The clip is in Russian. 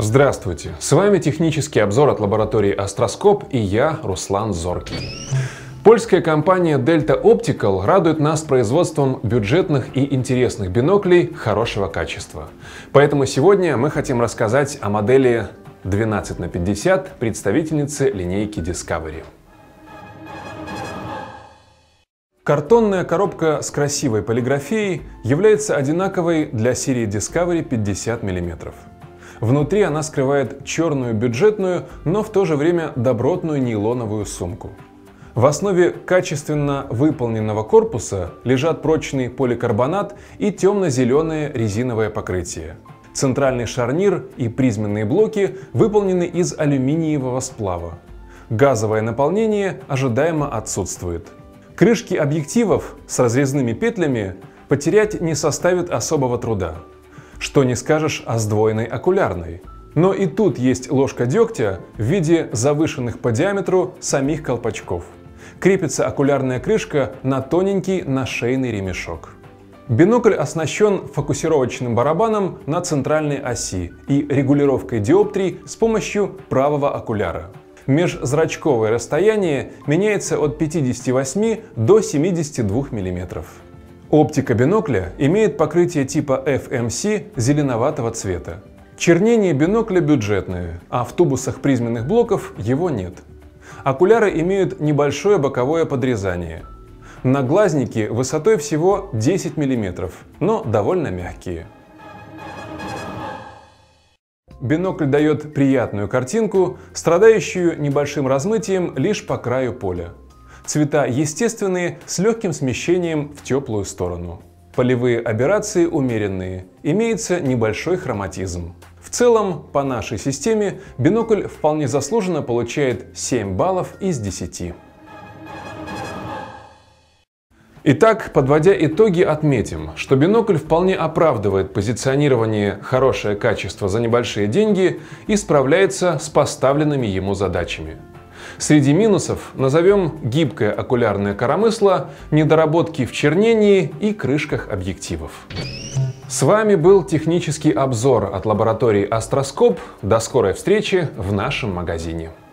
Здравствуйте! С вами технический обзор от лаборатории Астроскоп и я, Руслан Зоркий. Польская компания Delta Optical радует нас производством бюджетных и интересных биноклей хорошего качества. Поэтому сегодня мы хотим рассказать о модели 12×50 представительницы линейки Discovery. Картонная коробка с красивой полиграфией является одинаковой для серии Discovery 50 мм. Внутри она скрывает черную бюджетную, но в то же время добротную нейлоновую сумку. В основе качественно выполненного корпуса лежат прочный поликарбонат и темно-зеленое резиновое покрытие. Центральный шарнир и призменные блоки выполнены из алюминиевого сплава. Газовое наполнение ожидаемо отсутствует. Крышки объективов с разрезными петлями потерять не составит особого труда. Что не скажешь о сдвоенной окулярной. Но и тут есть ложка дегтя в виде завышенных по диаметру самих колпачков. Крепится окулярная крышка на тоненький нашейный ремешок. Бинокль оснащен фокусировочным барабаном на центральной оси и регулировкой диоптрий с помощью правого окуляра. Межзрачковое расстояние меняется от 58 до 72 мм. Оптика бинокля имеет покрытие типа FMC зеленоватого цвета. Чернение бинокля бюджетное, а в тубусах призменных блоков его нет. Окуляры имеют небольшое боковое подрезание. Наглазники высотой всего 10 мм, но довольно мягкие. Бинокль дает приятную картинку, страдающую небольшим размытием лишь по краю поля. Цвета естественные, с легким смещением в теплую сторону. Полевые аберрации умеренные, имеется небольшой хроматизм. В целом, по нашей системе, бинокль вполне заслуженно получает 7 баллов из 10. Итак, подводя итоги, отметим, что бинокль вполне оправдывает позиционирование «хорошее качество за небольшие деньги» и справляется с поставленными ему задачами. Среди минусов назовем гибкое окулярное коромысло, недоработки в чернении и крышках объективов. С вами был технический обзор от лаборатории Астроскоп. До скорой встречи в нашем магазине.